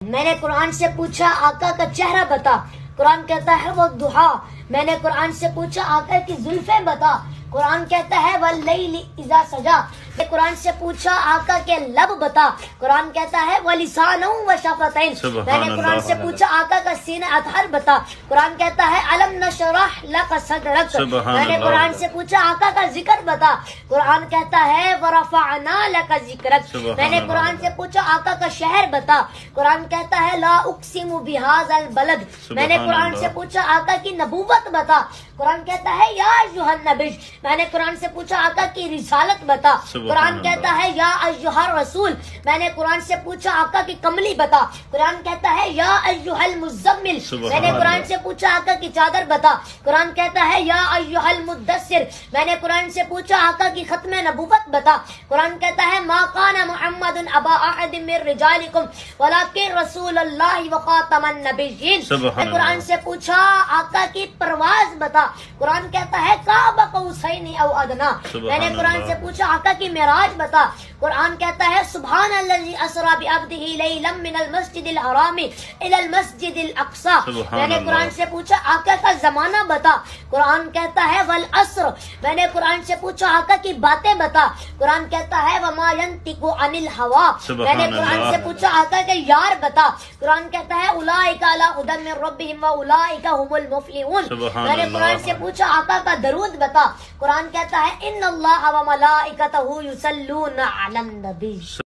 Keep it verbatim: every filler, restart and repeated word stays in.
میں نے قرآن سے پوچھا آقا کا چہرہ بتا، قرآن کہتا ہے والضحیٰ۔ میں نے قرآن سے پوچھا آقا کی زلفیں بتا، قرآن کہتا ہے واللیل اذا سجا۔ میں قرآن سے پوچھا آقا کے لب بتا، قرآن کہتا ہے ولسانا وشفتین۔ میں نے قرآن سے پوچھا آقا کا سینہ اطہر بتا، قرآن کہتا ہے الم نشرح لک صدرک۔ میں نے قرآن سے پوچھا آقا کا ذکر بتا، قرآن کہتا ہے ورفعنا لک ذکرک۔ میں نے قرآن سے پوچھا آقا کا شہر بتا، قرآن کہتا ہے لا اقسم بہذا البلد۔ میں نے قرآن سے پوچھا آقا کی نبوت بتا، قرآن کہتا ہے یا ایھا النبی۔ میں نے قرآن سے پوچھا آقا کی رسالت بتا، قرآن کہتا ہے یا ایھا الرسول۔ میں نے قرآن سے پوچھا آقا کی کملی بتا، قرآن کہتا ہے یا ایھا المزمل۔ میں نے قرآن سے پوچھا آقا کی چادر بتا، قرآن کہتا ہے یا ایھا المدثر۔ میں نے قرآن سے پوچھا آقا کی ختم نبوت بتا، قرآن کہتا ہے ما کان محمد ابا احد من رجالکم ولکن رسول اللہ وخاتم النبیین۔ میں قرآن سے پوچھا آقا کی پرواز بتا، قرآن کہتا ہے قاب قوسین او ادنی۔ میں نے قرآن سے پوچھا آقا کی معراج بتا، قرآن کہتا ہے سبحان الذی اسری بعبدہ لیلا من المسجد الحرام الی المسجد الاقصی۔ میں نے قرآن سے پوچھا آقا کا زمانہ بتا، قرآن کہتا ہے والعصر۔ میں نے قرآن سے پوچھا آقا کی باتیں بتا، قرآن کہتا ہے وما ینطق عن الہوی۔ میں نے قرآن سے پوچھا آقا کے یار بتا، قرآن کہتا ہے اولئک علی ھدی من ربہم واولئک هم المفلحون۔ میں نے قرآن سے پوچھا آقا کا درود بتا، قرآن کہتا ہے ان اللہ وملائکتہ یصلون علی النبی۔